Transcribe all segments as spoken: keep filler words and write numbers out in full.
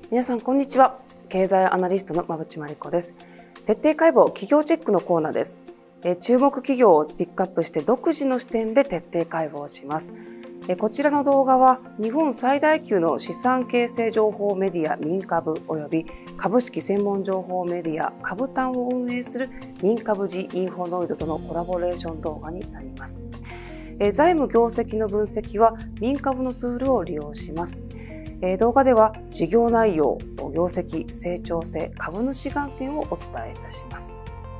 皆さんこんにちは。経済アナリストの馬淵真理子です。徹底解剖企業チェックのコーナーです。え注目企業をピックアップして独自の視点で徹底解剖します。えこちらの動画は日本最大級の資産形成情報メディア民株及び株式専門情報メディア株単を運営する民株ジインフォノイドとのコラボレーション動画になります。え財務業績の分析は民株のツールを利用します。動画では事業内容、業績、成長性、株主眼点をお伝えいたします。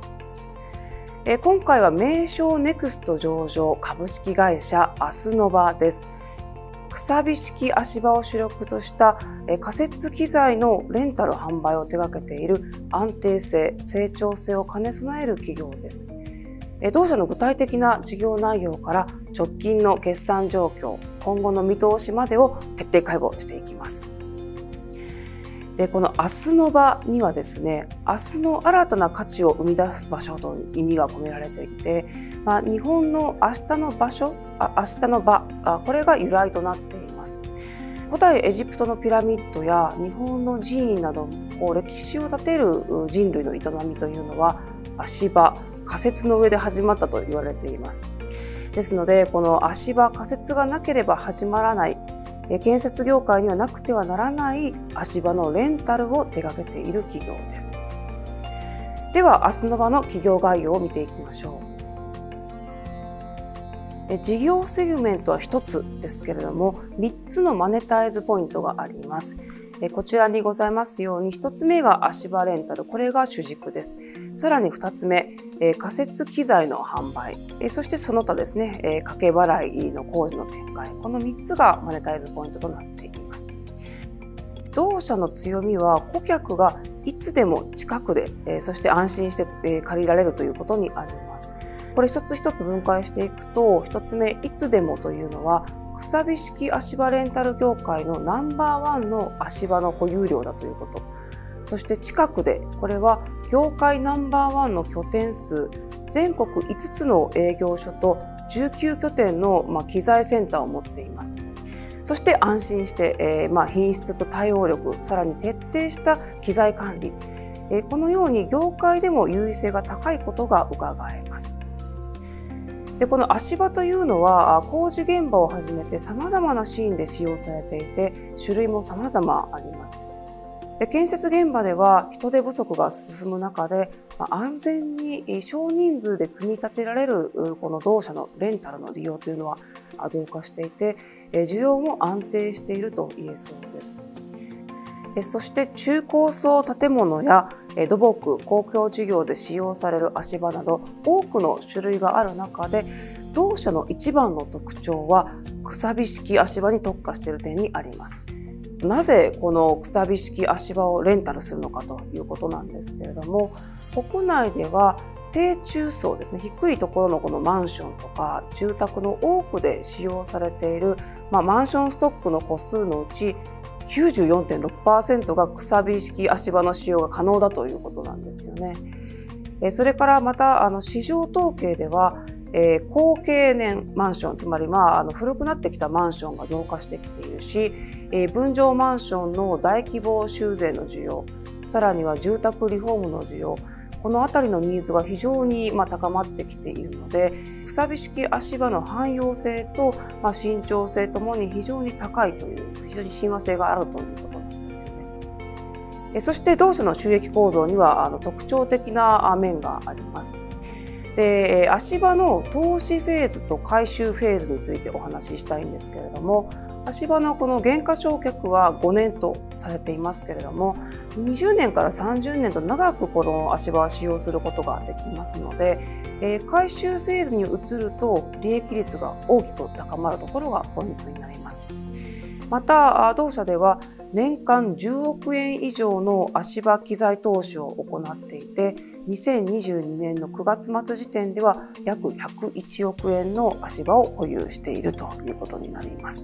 今回は名称ネクスト上場株式会社アスノバです。くさび式足場を主力とした仮設機材のレンタル販売を手掛けている安定性、成長性を兼ね備える企業です。同社の具体的な事業内容から直近の決算状況、今後の見通しまでを徹底解剖していきます。で、このアスノバにはですね、明日の新たな価値を生み出す場所という意味が込められていて、まあ、日本の明日の場所、あ明日の場あ、これが由来となっています。古代エジプトのピラミッドや日本の寺院などこう歴史を立てる人類の営みというのは足場、仮設の上で始まったと言われています。ですので、この足場、仮設がなければ始まらない、建設業界にはなくてはならない足場のレンタルを手掛けている企業です。では、アスノバの企業概要を見ていきましょう。事業セグメントはひとつですけれども、みっつのマネタイズポイントがあります。こちらにございますように、ひとつめが足場レンタル、これが主軸です。さらにふたつめ、仮設機材の販売、そしてその他ですね、掛け払いの工事の展開、このみっつがマネタイズポイントとなっています。同社の強みは、顧客がいつでも近くで、そして安心して借りられるということにあります。これ一つ一つ分解していくと、ひとつめ、いつでもというのは、くさび式足場レンタル業界のナンバーワンの足場の保有量だということ。そして近くで、これは業界ナンバーワンの拠点数、全国いつつの営業所とじゅうきゅうきょてんの、まあ、機材センターを持っています。そして安心して、えーまあ、品質と対応力、さらに徹底した機材管理、えー、このように業界でも優位性が高いことが伺えます。で、この足場というのは工事現場をはじめて様々なシーンで使用されていて、種類も様々あります。で、建設現場では人手不足が進む中で、安全に少人数で組み立てられるこの同社のレンタルの利用というのは増加していて、需要も安定していると言えそうです。そして中高層建物や土木、公共事業で使用される足場など多くの種類がある中で、同社の一番の特徴はくさび式足場に特化している点にあります。なぜこのくさび式足場をレンタルするのかということなんですけれども、国内では低中層ですね、低いところのこのマンションとか住宅の多くで使用されている、まあ、マンションストックの戸数のうち きゅうじゅうよんてんろくパーセント がくさび式足場の使用が可能だということなんですよね。それからまたあの市場統計では、えー、高経年マンション、つまり、まあ、あの古くなってきたマンションが増加してきているし、えー、分譲マンションの大規模修繕の需要、さらには住宅リフォームの需要、このあたりのニーズが非常にまあ高まってきているので、くさび式足場の汎用性とまあ伸長性ともに非常に高いという、非常に親和性があるということなんですよね。そして同社の収益構造にはあの特徴的な面があります。で、足場の投資フェーズと回収フェーズについてお話ししたいんですけれども、足場のこの減価償却はごねんとされていますけれども、にじゅうねんからさんじゅうねんと長くこの足場を使用することができますので、えー、回収フェーズに移ると利益率が大きく高まるところがポイントになります。また同社では年間じゅうおくえん以上の足場機材投資を行っていて、にせんにじゅうにねんのくがつまつ時点では約ひゃくいちおくえんの足場を保有しているということになります。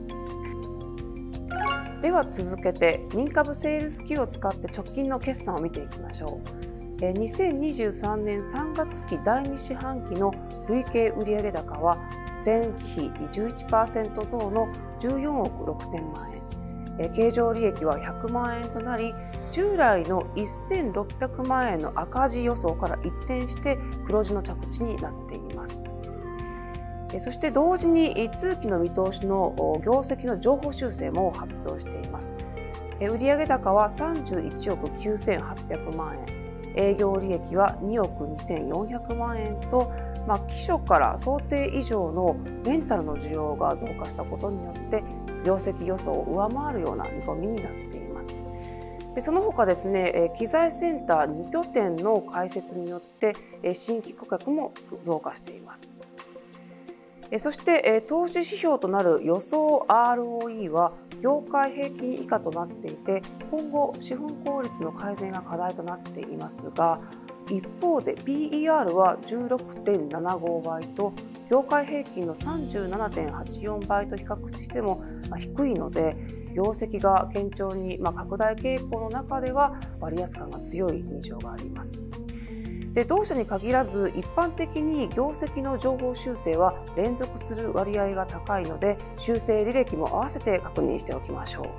では続けて民株セールス Q を使って直近の決算を見ていきましょう。にせんにじゅうさんねんさんがつきだいに四半期の累計売上高は前期比 じゅういちパーセント 増のじゅうよんおくろくせんまんえん、 経常利益はひゃくまんえんとなり、従来のせんろっぴゃくまんえんの赤字予想から一転して黒字の着地になっています。そして同時に通期の見通しの業績の上方修正も発表しています。売上高はさんじゅういちおくきゅうせんはっぴゃくまんえん、営業利益はにおくにせんよんひゃくまんえんと、まあ、期初から想定以上のレンタルの需要が増加したことによって業績予想を上回るような見込みになっています。でその他ですね、機材センターに拠点の開設によって新規顧客も増加しています。そして投資指標となる予想 アールオーイー は業界平均以下となっていて、今後資本効率の改善が課題となっていますが、一方で ピーイーアール は じゅうろくてんななごばいと業界平均の さんじゅうななてんはちよんばいと比較しても低いので、業績が堅調に拡大傾向の中では割安感が強い印象があります。で同社に限らず一般的に業績の上方修正は連続する割合が高いので、修正履歴も合わせて確認しておきましょう。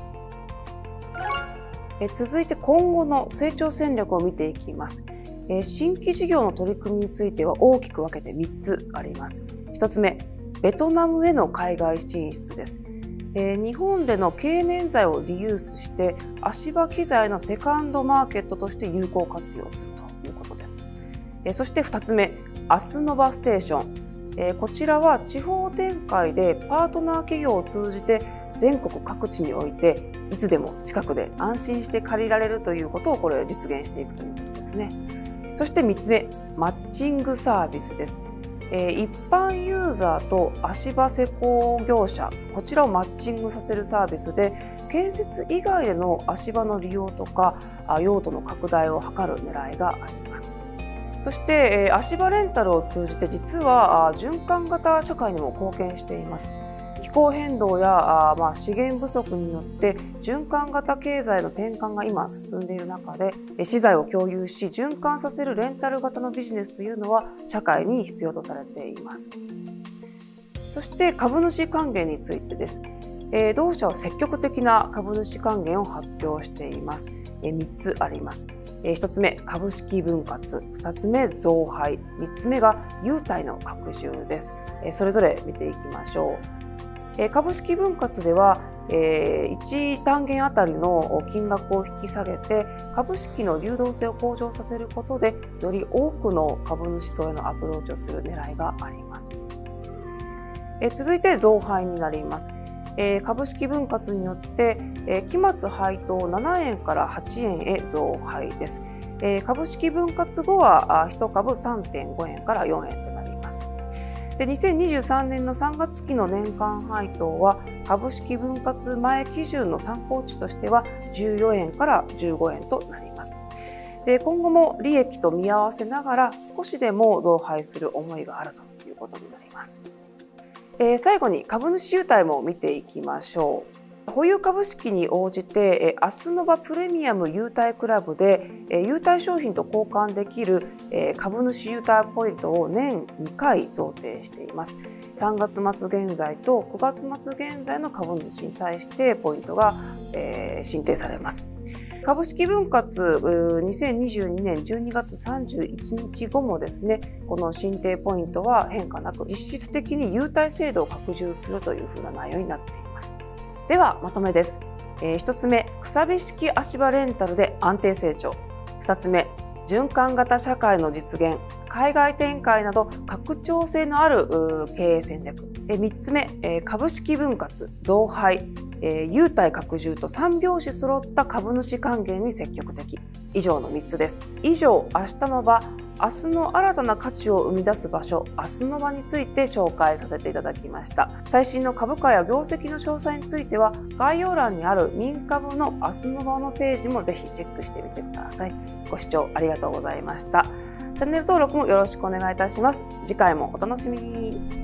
え続いて今後の成長戦略を見ていきます。え新規事業の取り組みについては大きく分けてみっつあります。ひとつめ、ベトナムへの海外進出です。え日本での経年材をリユースして足場機材のセカンドマーケットとして有効活用するということです。そしてふたつめ、アスノバステーション。こちらは地方展開でパートナー企業を通じて全国各地においていつでも近くで安心して借りられるということをこれ実現していくということですね。そしてみっつめ、マッチングサービスです。一般ユーザーと足場施工業者、こちらをマッチングさせるサービスで、建設以外での足場の利用とか用途の拡大を図る狙いがあります。そして足場レンタルを通じて実は循環型社会にも貢献しています。気候変動やまあ資源不足によって循環型経済の転換が今進んでいる中で、資材を共有し循環させるレンタル型のビジネスというのは社会に必要とされています。そして株主還元についてです。同社は積極的な株主還元を発表しています。みっつあります。ひとつめ、株式分割、ふたつめ、増配、みっつめが優待の拡充です。それぞれ見ていきましょう。株式分割では、いち単元あたりの金額を引き下げて株式の流動性を向上させることで、より多くの株主層へのアプローチをする狙いがあります。続いて増配になります。株式分割によって期末配当ななえんからはちえんへ増配です。株式分割後はいちかぶ さんてんごえんからよんえんとなります。でにせんにじゅうさんねんのさんがつきの年間配当は株式分割前基準の参考値としてはじゅうよえんからじゅうごえんとなります。で今後も利益と見合わせながら少しでも増配する思いがあるということになります。えー、最後に株主優待も見ていきましょう。保有株式に応じてアスノバプレミアム優待クラブで優待商品と交換できる株主優待ポイントを年にかい贈呈しています。さんがつまつ現在とくがつまつ現在の株主に対してポイントが申請されます。株式分割にせんにじゅうにねんじゅうにがつさんじゅういちにちごもですね、この申請ポイントは変化なく実質的に優待制度を拡充するというふうな内容になっています。ではまとめです。えー、ひとつめ、くさび式足場レンタルで安定成長。ふたつめ、循環型社会の実現、海外展開など拡張性のある経営戦略。みっつめ、株式分割、増配、優待拡充とさんびょうし揃った株主還元に積極的。以上のみっつです。以上、明日の場、明日の新たな価値を生み出す場所、明日の場について紹介させていただきました。最新の株価や業績の詳細については、概要欄にある民株の明日の場のページもぜひチェックしてみてください。ご視聴ありがとうございました。チャンネル登録もよろしくお願いいたします。次回もお楽しみに。